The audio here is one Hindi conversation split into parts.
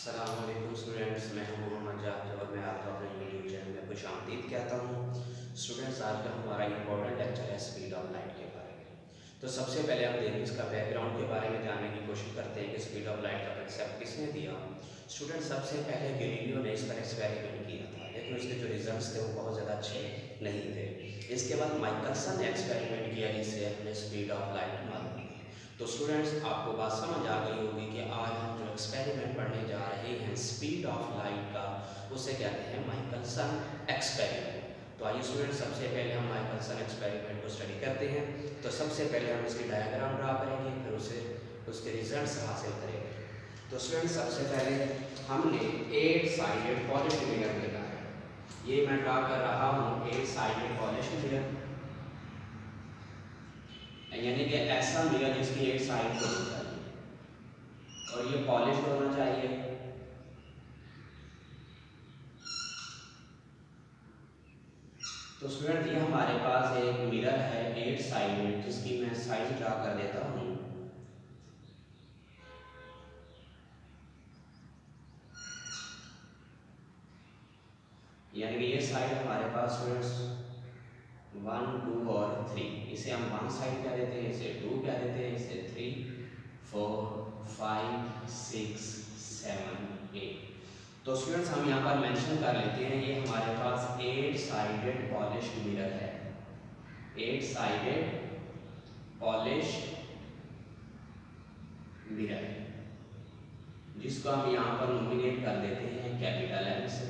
अस्सलामुअलैकुम स्टूडेंट्स, मैं हूं मोहम्मद जाहिद और मैं आपका अपने यूट्यूब चैनल में खुशामदीद कहता हूं। स्टूडेंट्स, आज का हमारा इंपॉर्टेंट लेक्चर है स्पीड ऑफ लाइट के बारे में। तो सबसे पहले हम देखें इसका बैकग्राउंड के बारे में जानने की कोशिश करते हैं कि स्पीड ऑफ लाइट का कंसेप्ट किसने दिया। स्टूडेंट्स, सबसे पहले गैलीलियो ने इस पर एक्सपेरिमेंट किया था, लेकिन उसके जो रिजल्ट्स थे वो बहुत ज़्यादा अच्छे नहीं थे। इसके बाद माइकलसन ने एक्सपेरिमेंट किया, जिससे हमें स्पीड ऑफ लाइट मालूम हुई। तो स्टूडेंट्स, आपको बात समझ आ गई होगी कि आज हम जो एक्सपेरिमेंट पढ़ने जा रहे हैं स्पीड ऑफ लाइट का, उसे कहते हैं माइकलसन एक्सपेरिमेंट। तो आइए स्टूडेंट्स, सबसे पहले हम माइकलसन एक्सपेरिमेंट को स्टडी करते हैं। तो सबसे पहले हम इसकी डायग्राम ड्रा करेंगे, फिर उसके रिजल्ट्स हासिल करेंगे। तो स्टूडेंट्स, सबसे पहले हमने 8 साइडेड पॉलिश्ड मिरर लेना है। ये मैं ड्रा कर रहा हूँ 8 साइडेड पॉलिश्ड मिरर, यानी कि ऐसा मिरर जिसकी 8 साइड होनी चाहिए और ये पॉलिश्ड होना चाहिए। तो स्टूडेंट, ये हमारे पास एक मिरर है 8 साइडेड, जिसकी मैं साइज ड्रा कर देता हूँ। यानी कि ये साइड हमारे पास स्टूडेंट्स 1, 2 और 3, इसे हम 1 साइड कह देते हैं, इसे 2 कह देते हैं, इसे 3, 4, 5, 6, 7, 8। तो स्टूडेंट्स, हम यहाँ पर मेंशन कर लेते हैं, ये हमारे पास 8 साइडेड पॉलिश्ड मिरर है। 8 साइडेड पॉलिश्ड मिरर, जिसको हम यहाँ पर नोमिनेट कर देते हैं कैपिटल M से।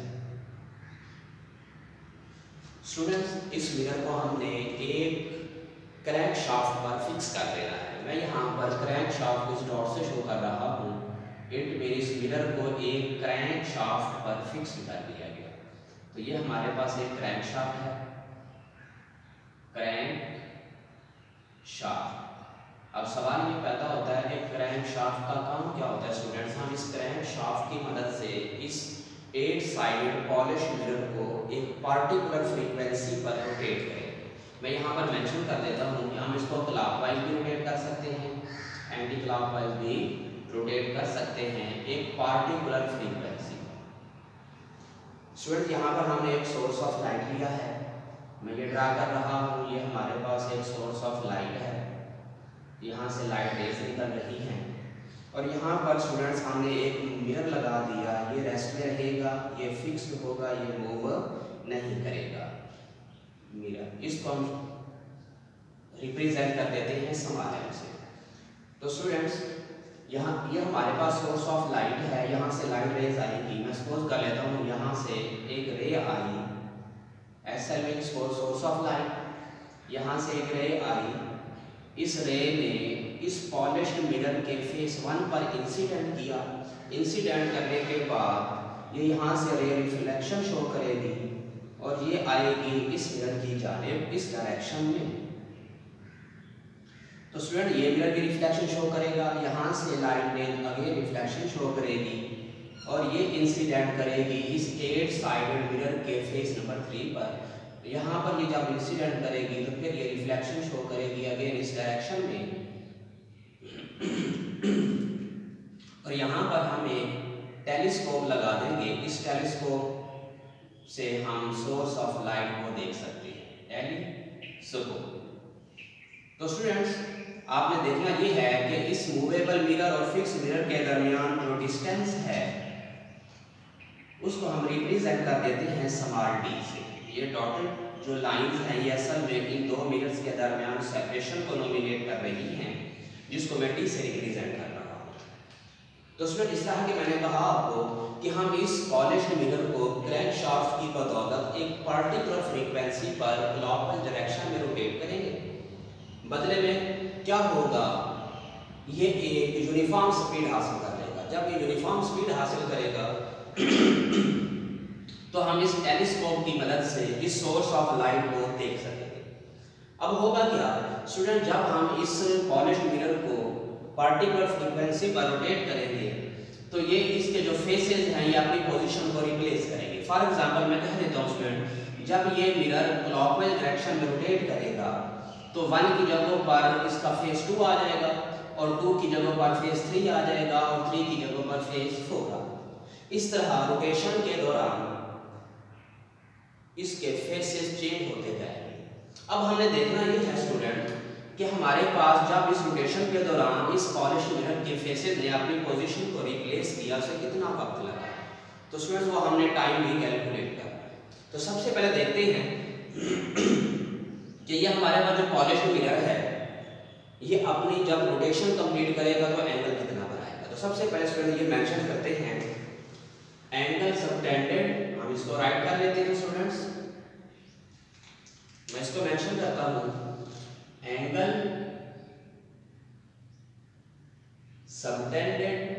स्टूडेंट्स, इस मिरर को हमने एक क्रैंक शाफ्ट पर फिक्स कर देना है। मैं यहाँ पर क्रैंक शाफ्ट को इस डॉट से शो कर रहा हूँ। इट मीन इस मिरर को एक क्रैंक शाफ्ट पर फिक्स कर दिया गया। तो ये हमारे पास एक क्रैंक शाफ्ट है, क्रैंक शाफ्ट। अब सवाल ये पैदा होता है कि क्रैंक शाफ्ट का काम क्या होता है। स्टूडेंट्स, हम इस क्रैंक शाफ्ट की मदद से इस 8 साइडेड पॉलिश्ड मिरर को एक पार्टिकुलर फ्रीक्वेंसी पर रोटेट करेंगे। मैं यहाँ पर मेंशन कर देता हूँ कि हम इसको क्लॉकवाइज भी रोटेट कर सकते हैं, एंटी क्लॉकवाइज भी रोटेट कर सकते हैं एक पार्टिकुलर फ्रीक्वेंसी पर। स्टूडेंट, यहाँ पर हमने एक सोर्स ऑफ लाइट लिया है। मैं ये ड्रा कर रहा हूँ, ये हमारे पास एक सोर्स ऑफ लाइट है। यहाँ से लाइट रेज निकल रही हैं और यहाँ पर स्टूडेंट्स हमने एक मिरर लगा दिया। ये रेस्ट में रहेगा, ये फिक्स्ड होगा, ये मूव नहीं करेगा मिरर। इसको हम रिप्रेजेंट कर देते हैं स्मॉल m से। तो स्टूडेंट्स, यहाँ ये हमारे पास सोर्स ऑफ लाइट है। यहाँ से लाइट रेज आएगी। मैं सपोज कर लेता हूँ यहाँ से एक रे आई, ऐसा में सोर्स ऑफ लाइट, यहाँ से एक रे आई। इस रे ने इस पॉलिश्ड मिरर के फेस 1 पर इंसिडेंट किया। इंसिडेंट करने के बाद ये यहाँ से रे रिफ्लेक्शन शो करेगी और ये आएगी इस मिरर की जानिब इस डायरेक्शन में। तो स्टूडेंट, ये मिरर की रिफ्लेक्शन शो करेगा, यहाँ से लाइट ने अगेन रिफ्लेक्शन शो करेगी और ये इंसिडेंट करेगी इस 8 साइडेड मिरर के फेस नंबर 3 पर। यहाँ पर ये जब इंसिडेंट करेगी तो फिर ये रिफ्लेक्शन शो करेगी अगेन इस डायरेक्शन में। और यहाँ पर हम एक टेलीस्कोप लगा देंगे। इस टेलीस्कोप से हम सोर्स ऑफ लाइट को देख सकते हैं, टेलीस्कोप। तो स्टूडेंट्स, आपने देखना ये है कि इस मूवेबल मिरर और फिक्स मिरर के दरमियान जो डिस्टेंस है उसको हम रिप्रेजेंट कर देते हैं स्मॉल d से। ये डॉटेड जो लाइंस हैं ये असल में इन दो मिरर्स के दरमियान सेपरेशन को नोमिनेट कर रही हैं, जिसको मैं d से रिप्रेजेंट कर रहा हूँ। तो स्टूडेंट, इस तरह के मैंने कहा आपको कि हम इस पॉलिश्ड मिरर को क्रैंक शाफ्ट की बदौलत एक पार्टिकुलर फ्रीक्वेंसी पर क्लॉकवाइज डायरेक्शन में रोटेट करेंगे। बदले में क्या होगा, ये एक यूनिफॉर्म स्पीड हासिल कर लेगा। जब ये यूनिफॉर्म स्पीड हासिल करेगा तो हम इस टेलीस्कोप की मदद से इस सोर्स ऑफ लाइट को देख सकेंगे। अब होगा क्या स्टूडेंट, जब हम इस पॉलिश्ड मिरर को पार्टिकुलर फ्रीक्वेंसी पर रोटेट करेंगे तो ये इसके जो फेसेस हैं ये अपनी पोजीशन को रिप्लेस करेंगे। फॉर एग्जांपल मैं कह देता हूँ स्टूडेंट, जब ये मिरर क्लॉकवाइज डायरेक्शन में रोटेट करेगा तो 1 की जगह पर इसका फेस 2 आ जाएगा और 2 की जगह पर फेस 3 आ जाएगा और 3 की जगह पर फेस 4 आ। इस तरह रोटेशन के दौरान इसके फेसेस चेंज होते जाएंगे। अब हमने देखना ये है स्टूडेंट कि हमारे पास जब इस रोटेशन के दौरान इस पॉलिश मिरर के फेसेस ने अपनी पोजीशन को रिप्लेस किया, उसे कितना वक्त लगा। तो स्टूडेंट्स वो हमने टाइम भी कैलकुलेट करना है। तो सबसे पहले देखते हैं कि ये हमारे पास जो पॉलिश मिरर है ये अपनी जब रोटेशन कंप्लीट करेगा तो एंगल कितना बनाएगा। तो सबसे पहले स्टूडेंट ये मेंशन करते हैं एंगल सबटेंडेड, हम इसको राइट कर लेते हैं स्टूडेंट्स। मैं इसको मेंशन करता हूं angle subtended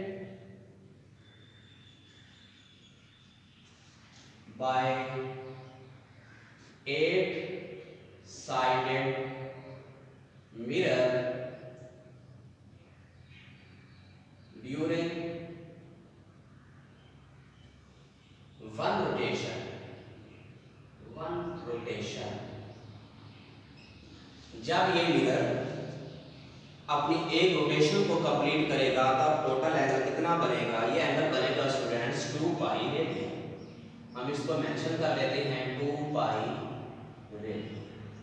by 8 sided mirror during one rotation. जब ये मिरर अपनी एक रोटेशन को कंप्लीट करेगा तब टोटल एंगल कितना बनेगा। ये एंगल बनेगा स्टूडेंट्स 2 पाई रेडियन। हम इसको मेंशन कर लेते हैं 2 पाई रेडियन।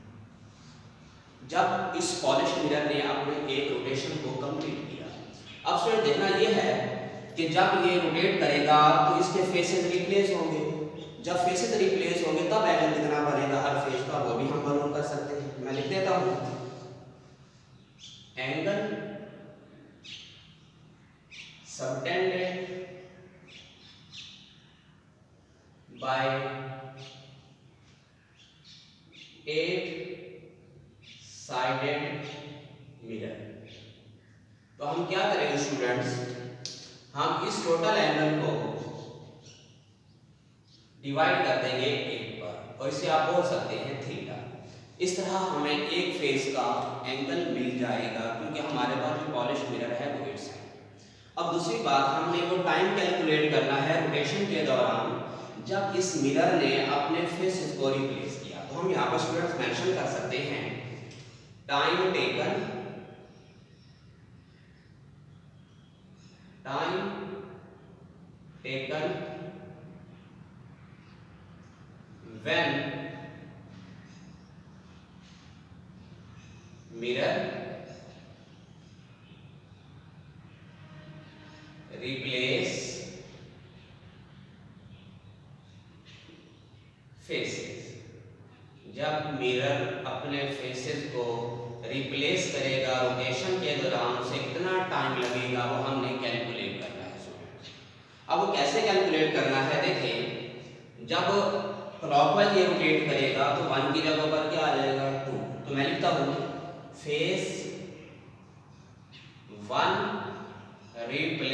जब इस पॉलिश मिरर ने अपने एक रोटेशन को कंप्लीट किया, अब स्टूडेंट देखना ये है कि जब ये रोटेट करेगा तो इसके फेसेस रिप्लेस होंगे। जब फेसेस रिप्लेस होंगे तब एंगल कितना बनेगा हर फेस का, वो भी हम मालूम कर सकते हैं। मैं लिख देता हूं angle subtended by 8 sided mirror. तो हम क्या करेंगे स्टूडेंट्स, हम इस टोटल एंगल को डिवाइड कर देंगे 8 पर और इसे आप बोल सकते हैं थीटा। इस तरह हमें एक फेस का एंगल मिल जाएगा क्योंकि हमारे पास जो पॉलिश मिरर है वो इट्स है। अब दूसरी बात, हमने वो टाइम कैलकुलेट करना है रोटेशन के दौरान जब इस मिरर ने अपने फेसेस को रिप्लेस किया। तो हम यहाँ पर स्टूडेंट्स मेंशन कर सकते हैं time taken when mirror replace faces। जब मिरर अपने फेसेस को रिप्लेस करेगा रोटेशन के दौरान उसे कितना टाइम लगेगा वो हमने कैलकुलेट करना है स्टूडेंट्स। अब वो कैसे कैलकुलेट करना है, देखें जब क्लॉकवाइज ये रोटेट करेगा तो 1 की जगह पर क्या आ जाएगा 2। तो मैं लिखता हूं फेस 1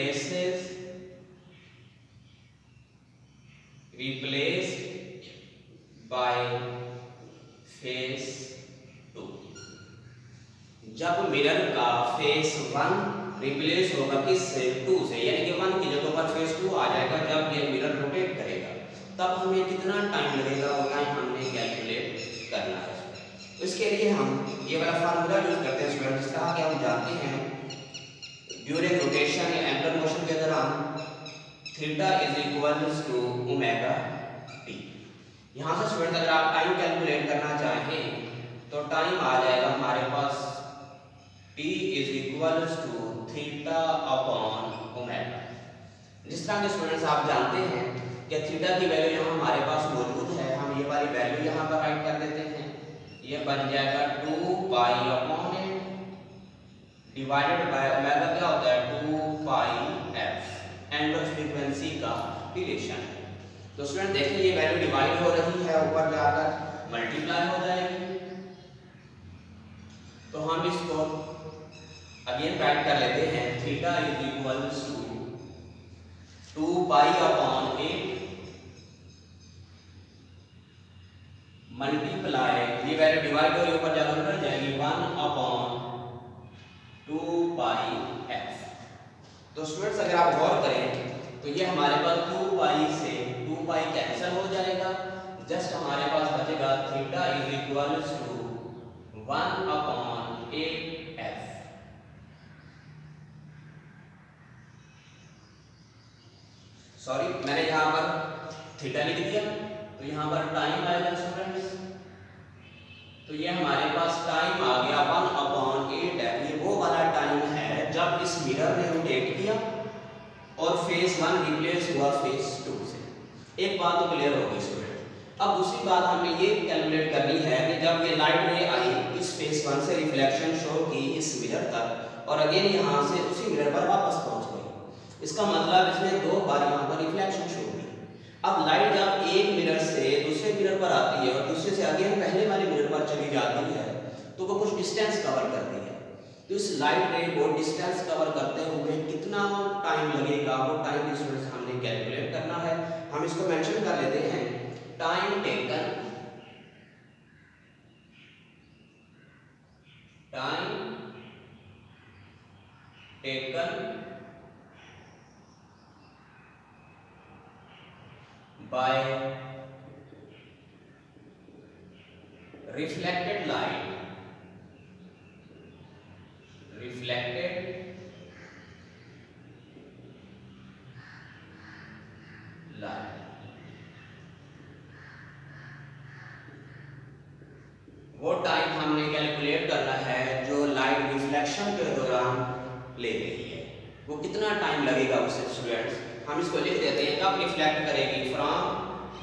replaced by फेस 2। जब मिरर का फेस 1 रिप्लेस होगा किससे 2 से, यानी कि 1 की जगह पर फेस 2 आ जाएगा जब ये मिरर रोटेट करेगा, तब हमें कितना टाइम लगेगा वो टाइम हमने कैलकुलेट करना है। इसके लिए हम ये वाला फार्मूला यूज करते हैं स्टूडेंट, जिसका कि हम जानते हैं ड्यूरिंग रोटेशन या एंगुलर मोशन के दौरान theta is equals to omega t. यहाँ से स्टूडेंट अगर आप टाइम कैलकुलेट करना चाहें तो टाइम आ जाएगा हमारे पास t is equals to theta upon omega. जिस तरह के स्टूडेंट्स आप जानते हैं कि थीटा की वैल्यू यहाँ हमारे पास मौजूद है, हम ये वाली वैल्यू यहाँ पर राइट कर देते हैं। ये बन जाएगा 2 pi upon 8 divided by omega क्या होता है 2 पाई एफ, एंगुलर फ्रीक्वेंसी का रिलेशन है। तो स्टूडेंट देखिए ये वैल्यू डिवाइड हो रही है, ऊपर जाकर मल्टीप्लाई हो जाएगी। तो हम इसको अगेन राइट कर लेते हैं theta is equals to 2 pi upon 8 multiply, ये वैल्यू डिवाइड हो रही है ऊपर जाकर कर जाएगी 1 अपॉन 2 पाई एफ। तो स्टूडेंट्स अगर आप गौर करें तो ये हमारे पास 2 पाई से 2 पाई कैंसिल हो जाएगा, जस्ट हमारे पास बचेगा theta is equals to 1 upon 8 f. Sorry मैंने यहाँ पर थीटा लिख दिया, तो यहाँ पर टाइम आएगा स्टूडेंट्स। तो ये हमारे पास टाइम आ गया 1/8 है। ये वो वाला टाइम है जब इस मिरर ने रोटेट किया और फेज 1 रिप्लेस हुआ फेज 2 से। एक बात तो क्लियर होगी स्टूडेंट। अब दूसरी बात हमें ये कैलकुलेट करनी है कि जब ये लाइट रे आई इस फेज 1 से रिफ्लेक्शन शो की इस मिरर तक और अगेन यहाँ से उसी मिरर पर वापस पहुँच गई, इसका मतलब इसमें 2 बार यहाँ पर रिफ्लेक्शन शो हुई। अब लाइट जब एक मिरर से दूसरे मिरर पर आती है और दूसरे से अगेन पहले वाले मिरर पर चली जाती है तो वो कुछ डिस्टेंस कवर करती है। तो इस लाइट रे को डिस्टेंस कवर करते हुए कितना टाइम लगेगा वो टाइम स्टूडेंट्स हमने कैलकुलेट करना है। हम इसको मेंशन कर लेते हैं time taken by reflected light वो टाइम हमने कैलकुलेट करना है जो लाइट रिफ्लेक्शन के दौरान ले रही है, वो कितना टाइम लगेगा उससे स्टूडेंट्स। हम इसको लिख देते हैं कब रिफ्लेक्ट करेगी, from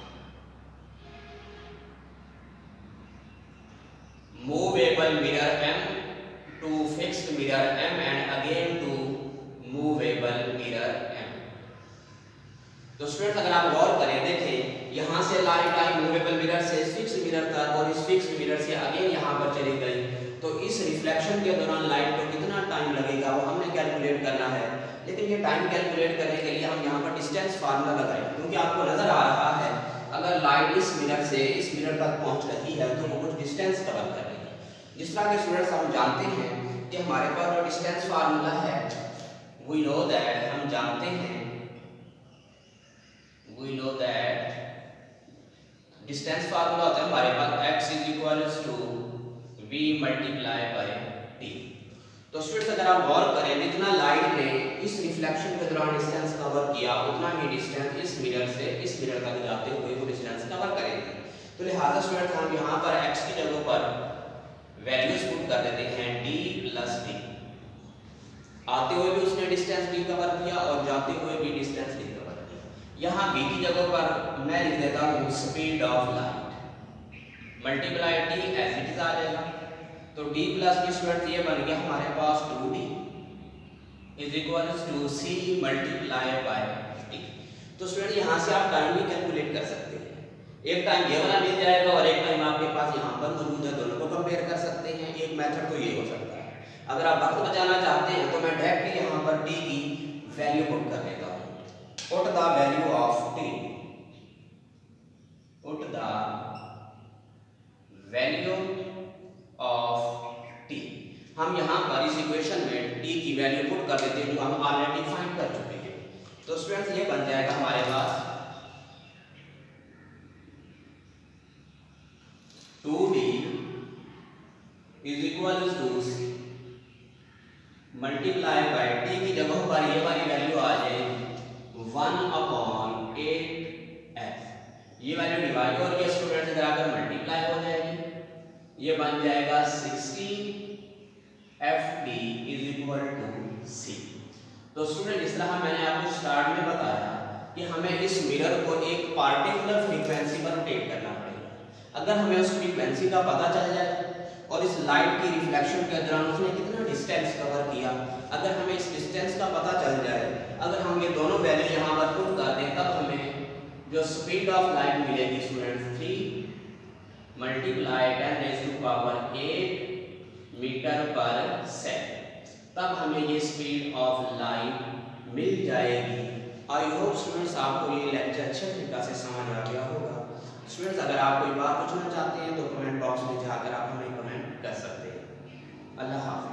movable mirror M to fixed mirror M and again to movable mirror M। तो स्टूडेंट्स अगर आप गौर करें देखें यहाँ से लाइट आई मूवेबल मिरर से फिक्स्ड मिरर तक और इस फिक्स्ड मिरर से अगेन यहाँ पर चली गई, तो इस रिफ्लेक्शन के दौरान लाइट को कितना टाइम लगेगा वो हमने कैलकुलेट करना है। लेकिन ये टाइम कैलकुलेट करने के लिए हम यहाँ पर डिस्टेंस फार्मूला लगाएं, क्योंकि आपको नजर आ रहा है अगर लाइट इस मिरर से इस मिरर तक पहुँच रही है तो वो कुछ डिस्टेंस कवर कर रही है। जिस तरह के स्टूडेंट्स हम जानते हैं कि हमारे पास जो डिस्टेंस फार्मूला है वी नो दैट, हम जानते हैं we know that distance formula होता है हमारे पास x is equals to v multiply by t। तो स्टूडेंट्स अगर आप गौर करें जितना लाइट ने इस रिफ्लेक्शन के दौरान डिस्टेंस कवर किया उतना ही डिस्टेंस इस मिरर से इस मिरर तक जाते हुए वो डिस्टेंस कवर करेंगे। तो लिहाजा स्टूडेंट्स हम यहाँ पर x की जगह पर वैल्यूज पुट कर देते हैं d प्लस d। आते हुए भी उसने डिस्टेंस d कवर किया और जाते हुए भी डिस्टेंस d कवर किया। यहाँ v की जगह पर मैं लिख देता हूँ speed of light multiply t as it is आ जाएगा। तो d प्लस d स्टूडेंट ये बन गया हमारे पास 2d is equals to c multiply by t। तो स्टूडेंट यहाँ से आप टाइम भी कैलकुलेट कर सकते हैं। एक टाइम ये वाला मिल जाएगा और एक टाइम आपके पास यहाँ पर मौजूद है, दोनों को कंपेयर कर सकते हैं। एक मेथड तो ये हो सकता है। अगर आप वक्त बचाना चाहते हैं तो मैं डायरेक्टली यहाँ पर t की वैल्यू पुट कर देता हूँ। Put the value of t, put the value of t। हम यहाँ पर इस इक्वेशन में t की वैल्यू पुट कर देते हैं जो हम ऑलरेडी फाइंड कर चुके हैं। तो स्टूडेंट्स ये बन जाएगा हमारे पास 2d is equal to multiply by t की जगह पर ये वाली वैल्यू आ जाएगी 1/8f। ये वैल्यू डिवाइड हो रही है स्टूडेंट्स, अगर आकर मल्टीप्लाई हो जाएगी ये बन जाएगा 60fd is equal to c। तो स्टूडेंट इस तरह मैंने आपको स्टार्ट में बताया कि हमें इस मिरर को एक पार्टिकुलर फ्रीक्वेंसी पर रोटेट करना पड़ेगा। अगर हमें उस फ्रीक्वेंसी का पता चल जाए और इस लाइट की रिफ्लेक्शन के दौरान उसने कितना डिस्टेंस कवर किया, अगर हमें इस डिस्टेंस का पता चल जाए, अगर हम ये दोनों वैल्यू यहाँ पर पुट कर दें तब हमें जो स्पीड ऑफ लाइट मिलेगी स्टूडेंट्स 3 मल्टीप्लाई 10⁸ मीटर पर सेकंड, तब हमें ये स्पीड ऑफ लाइट मिल जाएगी। आई होप स्टूडेंट्स आपको ये लेक्चर अच्छे तरीके से समझ आ गया होगा। स्टूडेंट्स अगर आप कोई बात पूछना चाहते हैं तो कमेंट बॉक्स में जाकर आप हमें कमेंट कर सकते हैं। अल्लाह हाफ़िज़।